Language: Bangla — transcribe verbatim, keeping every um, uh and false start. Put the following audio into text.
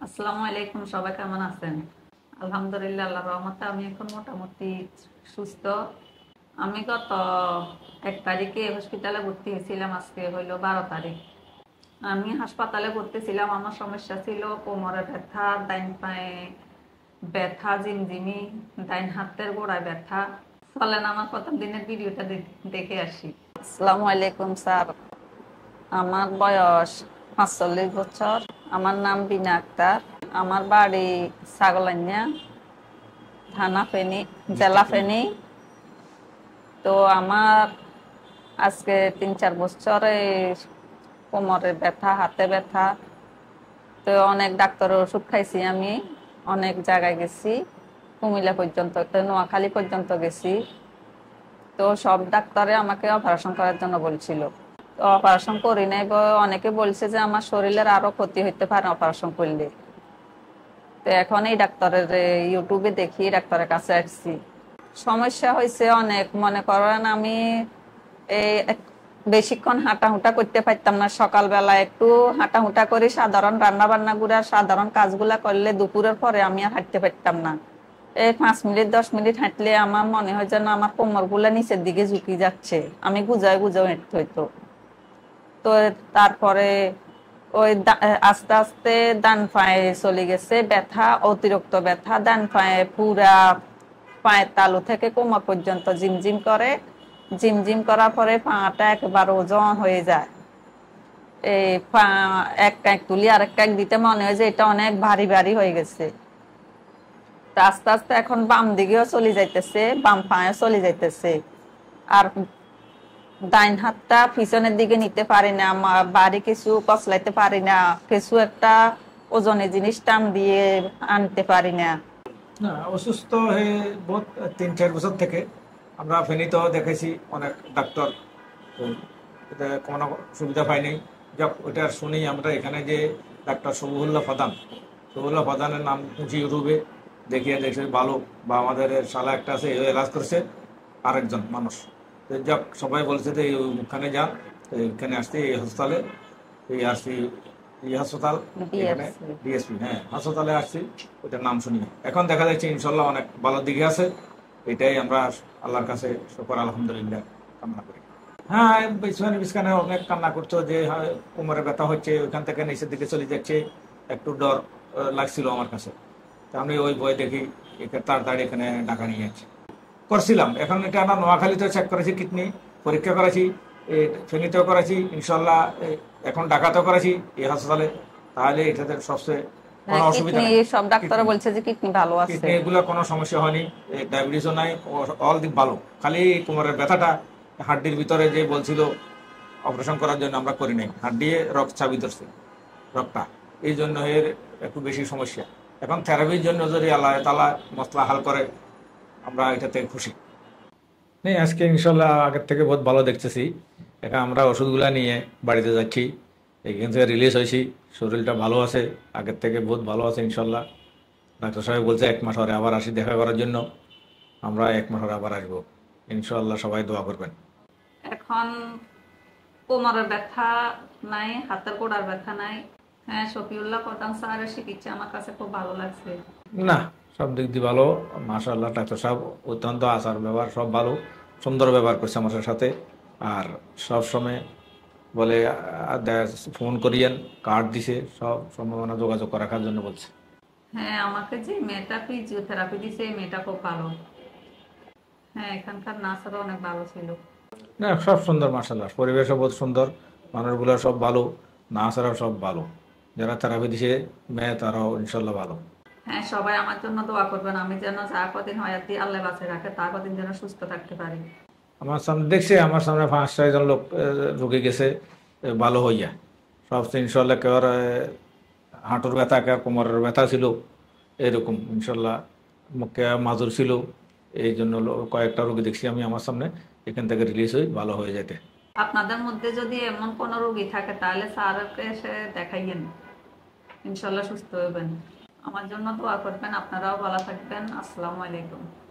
আসসালামু আলাইকুম, সবাই কেমন আছেন? আলহামদুলিল্লাহ, আল্লাহর রহমতে আমি এখন মোটামুটি সুস্থ। আমি গত এক তারিখে হসপিটালে ভর্তি হয়েছিলাম। আজকে হইলো বারো তারিখ। আমি হাসপাতালে ভর্তি ছিলাম। আমার সমস্যা ছিল কোমরে ব্যথা, ডাইন পায়ে ব্যথা, জিমজিমি, ডাইন হাতের গোড়ায় ব্যথা। চলেন আমার প্রথম দিনের ভিডিওটা দেখে আসি। আসসালামু আলাইকুম স্যার, আমার বয়স পাঁচচল্লিশ বছর। আমার নাম বিনা আক্তার। আমার বাড়ি ছাগলাইয়া, থানা ফেনী, জেলা ফেনী। তো আমার আজকে তিন চার বছরে কোমরে ব্যথা, হাতে ব্যথা। তো অনেক ডাক্তারের ওষুধ খাইছি, আমি অনেক জায়গায় গেছি, কুমিল্লা পর্যন্ত, নোয়াখালী পর্যন্ত গেছি। তো সব ডাক্তারে আমাকে অপারেশন করার জন্য বলছিল। তো অপারেশন করি নাই। অনেকে বলছে যে আমার শরীরের আরো ক্ষতি হইতে পারে অপারেশন করলে। তো এখন এই ডাক্তারের ইউটিউবে দেখি ডাক্তারের কাছে আসছি। সমস্যা হয়েছে অনেক, মনে করেন আমি এই বেশিক্ষণ হাঁটাহুটা করতে পারতাম না। সকালবেলা একটু হাঁটাহুটা করি, সাধারণ রান্না বান্না গুলা, সাধারণ কাজগুলা করলে দুপুরের পরে আমি আর হাঁটতে পারতাম না। এই পাঁচ মিনিট দশ মিনিট হাঁটলে আমার মনে হয় যেন আমার কোমর গুলা নিচের দিকে ঝুঁকি যাচ্ছে, আমি গুজায় গুজায় হাঁটতে হইতো। তো তারপরে ওই আস্তে আস্তে ডান পায়ে চলে গেছে ব্যথা, অতিরিক্ত ব্যথা। ডান পায়ে পুরা পায়ের তালু থেকে কোমর পর্যন্ত জিমজিম করে। জিমজিম করার পরে পাটা একবার ওজন হয়ে যায়। এই পা এক কাঁক তুলি আরেক কাঁক দিতে মনে হয় যে এটা অনেক ভারী ভারী হয়ে গেছে। আস্তে আস্তে এখন বাম দিকেও চলে যাইতেছে, বাম পায়ে চলে যাইতেছে। আর ডাইন হাতটা পিছনের দিকে নিতে পারি না, বাড়ি কিছু কচলাইতে পারি না, কিছু একটা ওজনের জিনিস টান দিয়ে আনতে পারি না। না, অসুস্থ হয়ে বহুত তিন চার বছর থেকে আমরা ফেনীতেও দেখেছি অনেক ডাক্তার, তো এটা কোনো সুবিধা পাইনি। যাক, ওইটা শুনি আমরা এখানে যে ডাক্তার সবুহুল্লাহ প্রধান, সবুহুল্লাহ প্রধানের নাম শুনছি ইউটিউবে, দেখিয়ে দেখছি ভালো। বা আমাদের শালা একটা আছে, এ এলাজ করছে আরেকজন মানুষ। তো যাক, সবাই বলছে যে ওখানে যান, এখানে আসতে এই হাসপাতালে, এই আসছি এই হাসপাতাল, এখানে ডিএসপি, হ্যাঁ হাসপাতালে আসছি, ওইটার নাম শুনি। এখন দেখা যাচ্ছে ইনশাল্লাহ অনেক ভালো দিকে আছে। এটাই আমরা আল্লাহর কাছে শুকর আলহামদুলিল্লাহ কামনা করি। হ্যাঁ, বিছানে বিছানে অনেক কান্না করতো যে কোমরে ব্যথা হচ্ছে, ওইখান থেকে নিচের দিকে চলে যাচ্ছে, একটু ডর লাগছিল আমার কাছে। তা আমি ওই বই দেখি তাড়াতাড়ি এখানে ঢাকা নিয়ে যাচ্ছি করছিলাম। এখন এটা আমরা নোয়াখালীতেও চেক করেছি, কিডনি পরীক্ষা করেছি, ফেনীতেও করেছি, ইনশাল্লাহ এখন ঢাকাতেও করেছি এই হাসপাতালে। তাহলে এটাতে সবচেয়ে কোনো অসুবিধা নেই। সব ডাক্তার বলছে যে কিডনি ভালো আছে, কিডনি এগুলো কোনো সমস্যা হয়নি, ডায়াবেটিসও নাই, অল দিক ভালো। খালি কোমরের ব্যথাটা হাড্ডির ভিতরে যে বলছিল অপারেশন করার জন্য আমরা করি নাই, হাড্ডি রক্ত চাবি ধরছে, রক্তটা, এই জন্য এর একটু বেশি সমস্যা। এখন থেরাপির জন্য যদি আল্লাহ তাআলা মসলা হাল করে, আমরা এটাতে খুশি। নেই, আজকে ইনশাল্লাহ আগের থেকে বহুত ভালো দেখতেছি। এখন আমরা ওষুধগুলা নিয়ে বাড়িতে যাচ্ছি, এখান থেকে রিলিজ হয়েছি, শরীরটা ভালো আছে, আগের থেকে বহুত ভালো আছে ইনশাল্লাহ। ডাক্তার সাহেব বলছে এক মাস পরে আবার আসি দেখা করার জন্য। আমরা এক মাস পরে আবার আসবো ইনশাল্লাহ, সবাই দোয়া করবেন। এখন কোমরের ব্যথা নাই, হাতের গোড়ার ব্যথা নাই। হ্যাঁ, শফিউল্লাহ প্রধান স্যারের চিকিৎসা আমার কাছে খুব ভালো লাগছে। না, সব দিক দিয়ে ভালো, মাশাআল্লাহ। ডাক্তার সাহেব অত্যন্ত আচার ব্যবহার সব ভালো, সুন্দর ব্যবহার করছে আমার সাথে। আর সব সময় বলে ফোন করিয়েন, কার্ড দিছে, সব সম্ভাবনা যোগাযোগ রাখার জন্য বলছে। হ্যাঁ, আমাকে যে মেয়েটা ফিজিওথেরাপি দিছে, এই মেয়েটা খুব ভালো। হ্যাঁ, এখানকার নার্সরা অনেক ভালো ছিল। না, সব সুন্দর মাশাআল্লাহ, পরিবেশও বহুত সুন্দর, মানুষগুলো সব ভালো, নার্সরাও সব ভালো, যারা থেরাপি দিছে মেয়ে তারাও ইনশাল্লাহ ভালো। হ্যাঁ, সবাই আমার জন্য দোয়া করবেন, আমি যেন যা কদিন হায়াত দিয়ে আল্লাহ বাঁচিয়ে রাখে তা কদিন যেন সুস্থ থাকতে পারি। আমার সামনে দেখছি, আমার সামনে পাঁচ ছয়জন লোক ঢুকে গেছে ভালো হইয়া, সব ইনশাল্লাহ। কেউ হাঁটুর ব্যথা, কেউ কোমরের ব্যথা ছিল, এরকম ইনশাল্লাহ কে মাজুর ছিল। এই জন্য কয়েকটা রোগী দেখছি আমি আমার সামনে, এখান থেকে রিলিজ হয়ে ভালো হয়ে যেতে। আপনাদের মধ্যে যদি এমন কোনো রোগী থাকে তাহলে স্যারকে এসে দেখাইয়েন, ইনশাল্লাহ সুস্থ হবেন। আমার জন্য দোয়া করবেন, আপনারাও ভালো থাকবেন। আসসালামু আলাইকুম।